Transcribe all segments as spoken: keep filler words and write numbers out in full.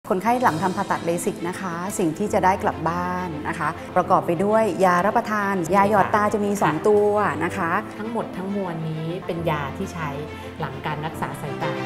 คนไข้หลังทำผ่าตัดเลสิกนะคะสิ่งที่จะได้กลับบ้านนะคะประกอบไปด้วยยารับประทานยาหยอดตาจะมีสองตัวนะคะทั้งหมดทั้งมวลนี้เป็นยาที่ใช้หลังการรักษาสายตา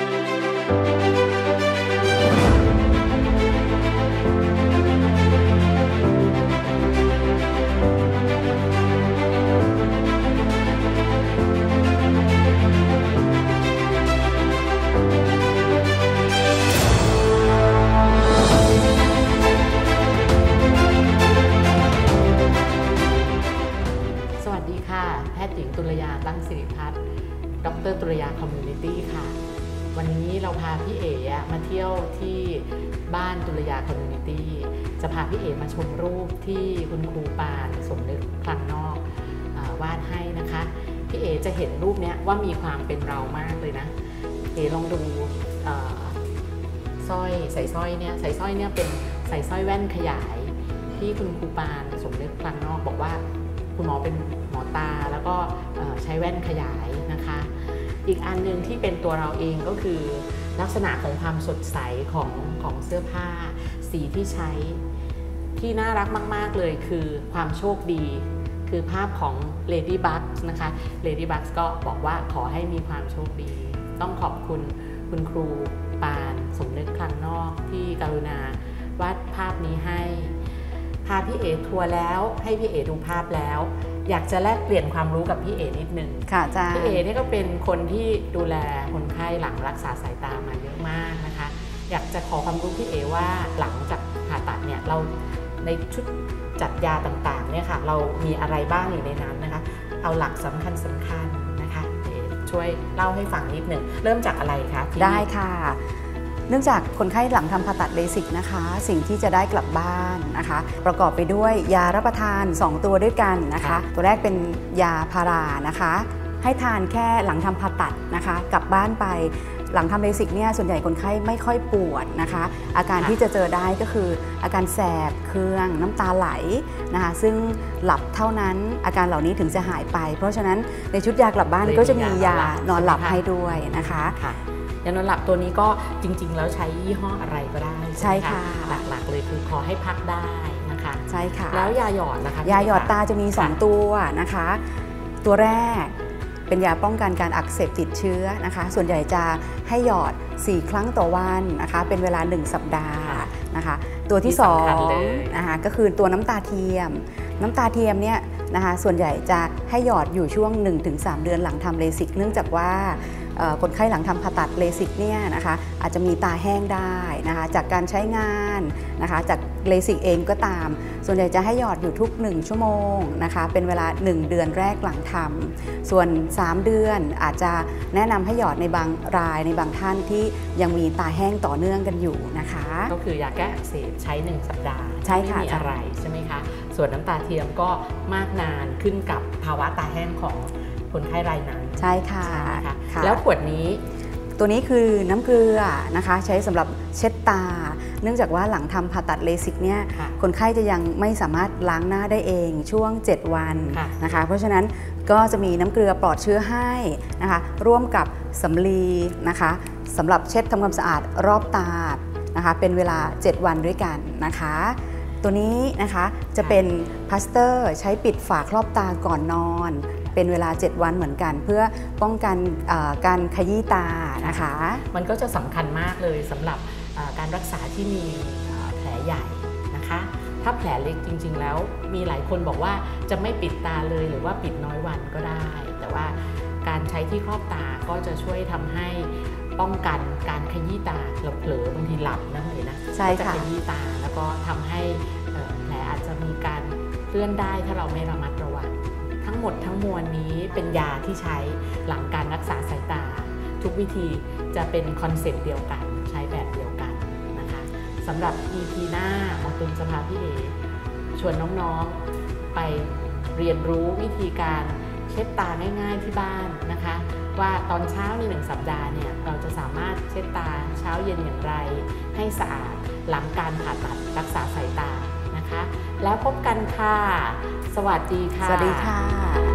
แพทย์หญิงตุลยาตั้งสิริพัฒน์ดร.ตุลยาคอมมูนิตี้ค่ะวันนี้เราพาพี่เอ๋มาเที่ยวที่บ้านตุลยาคอมมูนิตี้จะพาพี่เอ๋มาชมรูปที่คุณครูปานสมนึกคลังนอกวาดให้นะคะพี่เอ๋จะเห็นรูปนี้ว่ามีความเป็นเรามากเลยนะเอ๋ลองดูสร้อยใส่สร้อยเนี่ยใส่สร้อยเนี่ยเป็นใส่สร้อยแว่นขยายที่คุณครูปานสมนึกคลังนอกบอกว่าคุณหมอเป็นหมอตาแล้วก็ใช้แว่นขยายนะคะอีกอันหนึ่งที่เป็นตัวเราเองก็คือลักษณะของความสดใสของของเสื้อผ้าสีที่ใช้ที่น่ารักมากๆเลยคือความโชคดีคือภาพของ Ladybug นะคะ Ladybug ก็บอกว่าขอให้มีความโชคดีต้องขอบคุณคุณครูปานสมนึกคลังนอกที่กรุณาวาดภาพนี้ให้พาพี่เอ๋ทัวร์แล้วให้พี่เอ๋ดูภาพแล้วอยากจะแลกเปลี่ยนความรู้กับพี่เอ๋นิดนึงค่ะจ้าพี่เอ๋นี่ก็เป็นคนที่ดูแลคนไข้หลังรักษาสายตามาเยอะมากนะคะอยากจะขอความรู้พี่เอ๋ว่าหลังจากผ่าตัดเนี่ยเราในชุดจัดยาต่างๆเนี่ยค่ะเรามีอะไรบ้างอยู่ในนั้นนะคะเอาหลักสำคัญสำคัญนะคะช่วยเล่าให้ฟังนิดหนึ่งเริ่มจากอะไรคะได้ค่ะเนื่องจากคนไข้หลังทำผ่าตัดเลสิกนะคะสิ่งที่จะได้กลับบ้านนะคะประกอบไปด้วยยารับประทานสองตัวด้วยกันนะคะตัวแรกเป็นยาพารานะคะให้ทานแค่หลังทำผ่าตัดนะคะกลับบ้านไปหลังทำเลสิกเนี่ยส่วนใหญ่คนไข้ไม่ค่อยปวดนะคะอาการที่จะเจอได้ก็คืออาการแสบเคืองน้ำตาไหลนะคะซึ่งหลับเท่านั้นอาการเหล่านี้ถึงจะหายไปเพราะฉะนั้นในชุดยากลับบ้านก็จะมียานอนหลับให้ด้วยนะคะยานอนหลับตัวนี้ก็จริงๆแล้วใช้ยี่ห้ออะไรก็ได้ใช่ค่ะหลักๆเลยคือขอให้พักได้นะคะใช่ค่ะแล้วยาหยอดนะคะยาหยอดตาจะมีสองตัวนะคะตัวแรกเป็นยาป้องกันการอักเสบติดเชื้อนะคะส่วนใหญ่จะให้หยอดสี่ครั้งต่อวันนะคะเป็นเวลาหนึ่งสัปดาห์นะคะตัวที่สองนะคะก็คือตัวน้ำตาเทียมน้ำตาเทียมเนี่ยนะคะส่วนใหญ่จะให้หยอดอยู่ช่วง หนึ่งถึงสาม เดือนหลังทำเลสิกเนื่องจากว่าคนไข้หลังทำผ่าตัดเลสิกเนี่ยนะคะอาจจะมีตาแห้งได้นะคะจากการใช้งานนะคะจากเลสิกเองก็ตามส่วนใหญ่จะให้หยอดอยู่ทุกหนึ่งชั่วโมงนะคะเป็นเวลาหนึ่งเดือนแรกหลังทำส่วนสามเดือนอาจจะแนะนำให้หยอดในบางรายในบางท่านที่ยังมีตาแห้งต่อเนื่องกันอยู่นะคะก็คือยาแก้อักเสบใช้หนึ่งสัปดาห์ใช่ค่ะไม่มีอะไรใช่ไหมคะส่วนน้ำตาเทียมก็มากนานขึ้นกับภาวะตาแห้งของคนไข้รายนั้นใช่ค่ะแล้วขวดนี้ตัวนี้คือน้ำเกลือนะคะใช้สำหรับเช็ดตาเนื่องจากว่าหลังทำผ่าตัดเลสิกเนี่ยคนไข้จะยังไม่สามารถล้างหน้าได้เองช่วงเจ็ดวันนะคะเพราะฉะนั้นก็จะมีน้ำเกลือปลอดเชื้อให้นะคะร่วมกับสำลีนะคะสำหรับเช็ดทำความสะอาดรอบตานะคะเป็นเวลาเจ็ดวันด้วยกันนะคะตัวนี้นะคะจะเป็นพลาสเตอร์ใช้ปิดฝาครอบตาก่อนนอนเป็นเวลาเจ็ดวันเหมือนกันเพื่อป้องกันการขยี้ตานะคะมันก็จะสำคัญมากเลยสำหรับการรักษาที่มีแผลใหญ่นะคะถ้าแผลเล็กจริงๆแล้วมีหลายคนบอกว่าจะไม่ปิดตาเลยหรือว่าปิดน้อยวันก็ได้แต่ว่าการใช้ที่ครอบตาก็จะช่วยทำให้ป้องกันการขยี้ตาเราเผลอบางทีหลับนะเลยนะก็จะขยี้ตาแล้วก็ทำให้แผลอาจจะมีการเคลื่อนได้ถ้าเราไม่ระมัดระวังทั้งหมดทั้งมวลนี้เป็นยาที่ใช้หลังการรักษาสายตาทุกวิธีจะเป็นคอนเซ็ปต์เดียวกันใช้แบบเดียวกันนะคะสำหรับ อี พี หน้าหมอตุลจะพาพี่เอ๋ชวนน้องๆไปเรียนรู้วิธีการเช็ดตาง่ายๆที่บ้านนะคะว่าตอนเช้าในหนึ่งสัปดาห์เนี่ยเราจะสามารถเช็ดตาเช้าเย็นอย่างไรให้สะอาดหลังการผ่าตัดรักษาสายตานะคะแล้วพบกันค่ะสวัสดีค่ะสวัสดีค่ะ